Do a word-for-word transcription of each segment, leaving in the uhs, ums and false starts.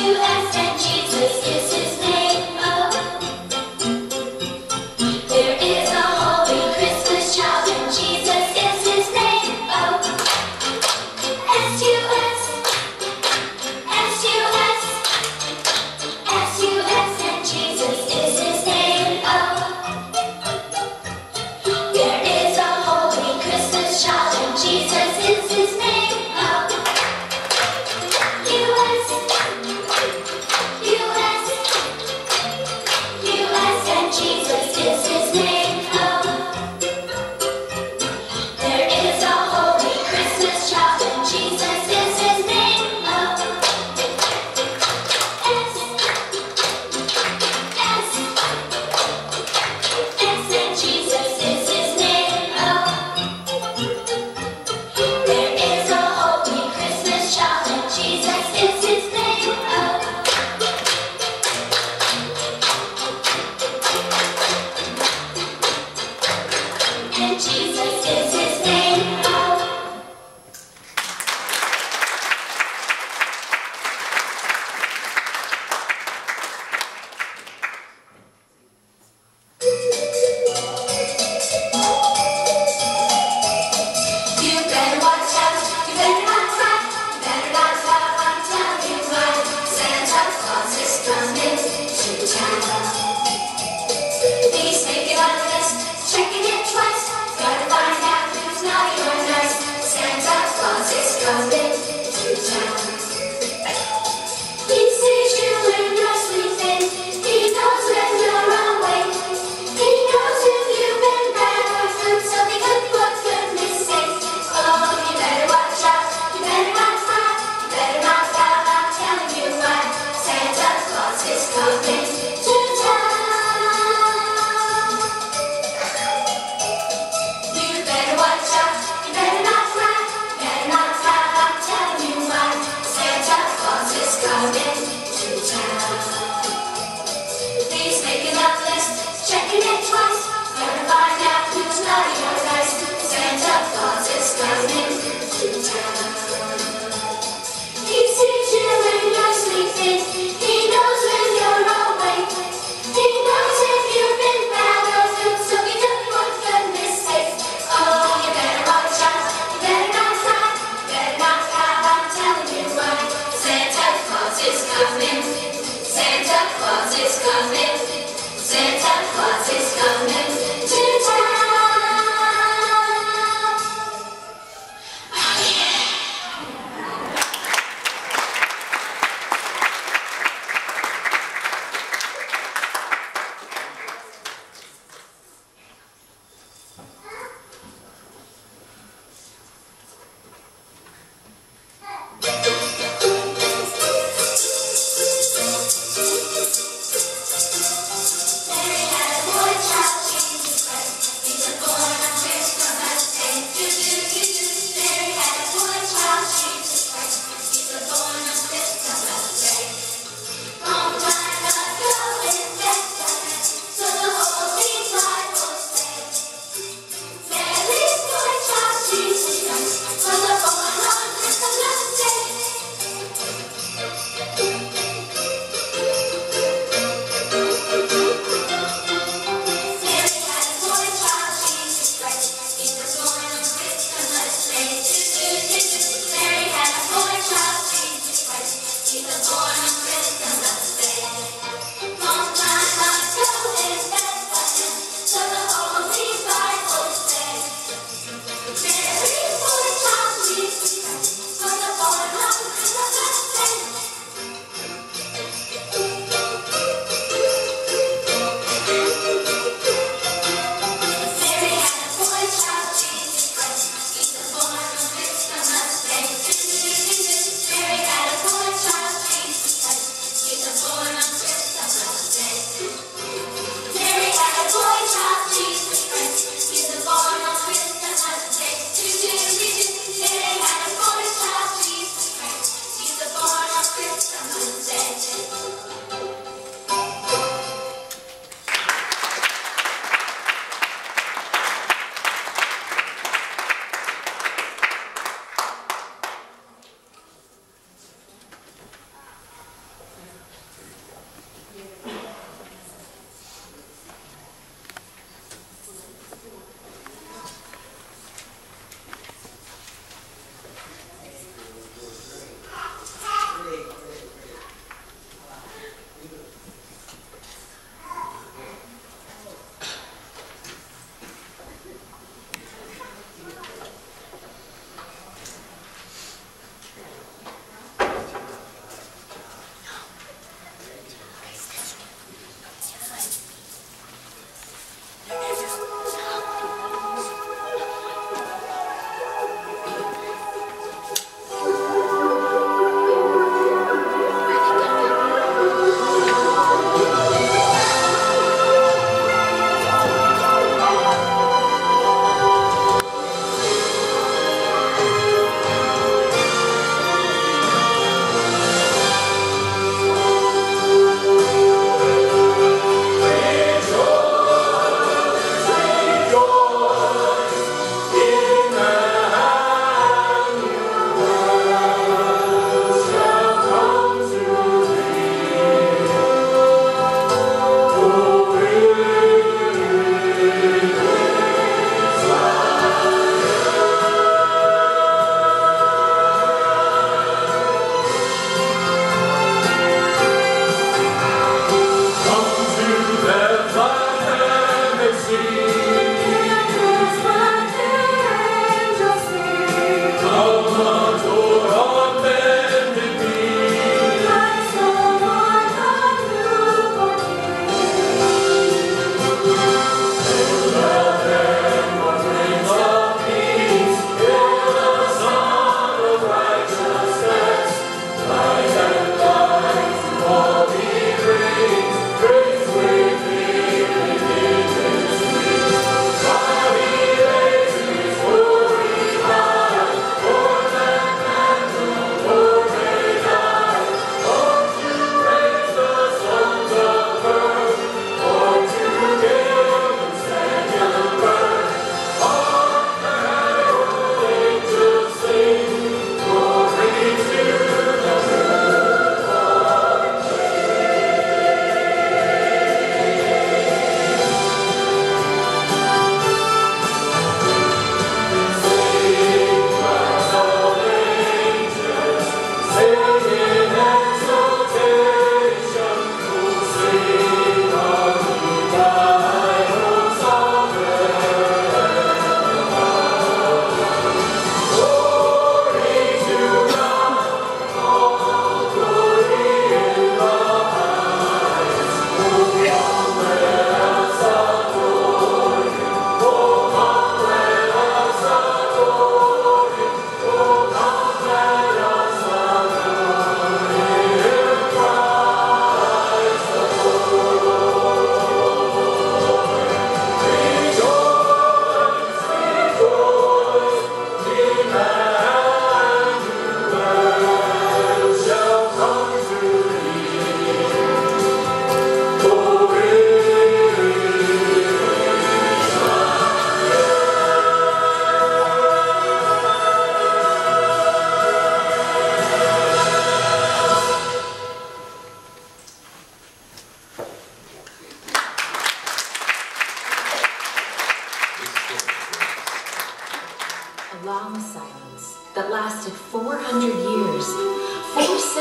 Mary had a boy child, Jesus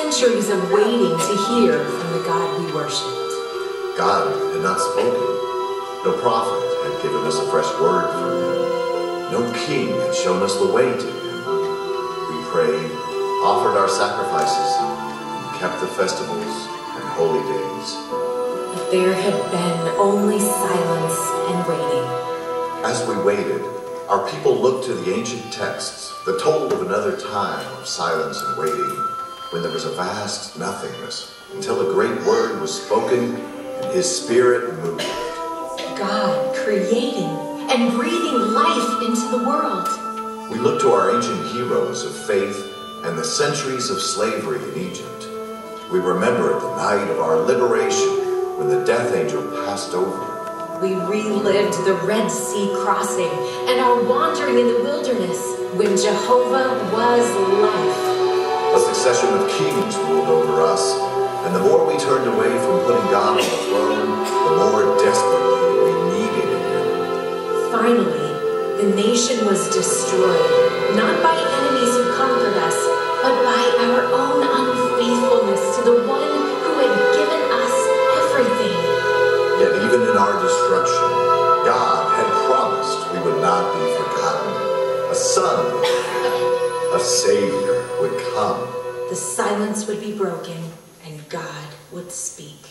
centuries of waiting to hear from the God we worshipped. God had not spoken. No prophet had given us a fresh word from him. No king had shown us the way to him. We prayed, offered our sacrifices, and kept the festivals and holy days. But there had been only silence and waiting. As we waited, our people looked to the ancient texts that told of another time of silence and waiting, when there was a vast nothingness, until a great word was spoken and his spirit moved. God creating and breathing life into the world. We look to our ancient heroes of faith and the centuries of slavery in Egypt. We remember the night of our liberation when the death angel passed over. We relived the Red Sea crossing and our wandering in the wilderness when Jehovah was life. A succession of kings ruled over us, and the more we turned away from putting God on the throne, the more desperately we needed him. Finally, the nation was destroyed, not by enemies who conquered us, but by our own unfaithfulness to the one who had given us everything. Yet even in our destruction, God had promised we would not be forgotten. A son, a savior would come. The silence would be broken, and God would speak.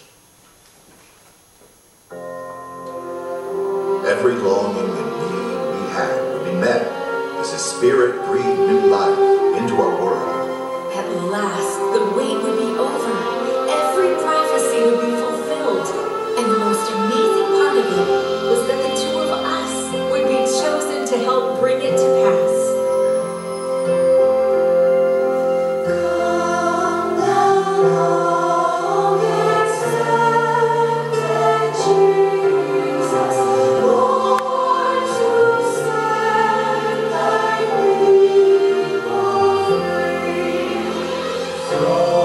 Every longing and need we had would be met as his spirit breathed new life into our world. At last, the wait would be over. Every prophecy would be fulfilled. And the most amazing part of it was that the two of us would be chosen to help bring it to pass. Oh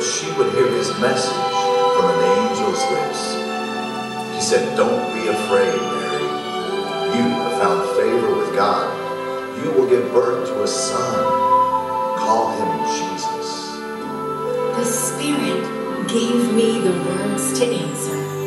that she would hear his message from an angel's lips. He said, "Don't be afraid, Mary. You have found favor with God. You will give birth to a son. Call him Jesus." The Spirit gave me the words to answer.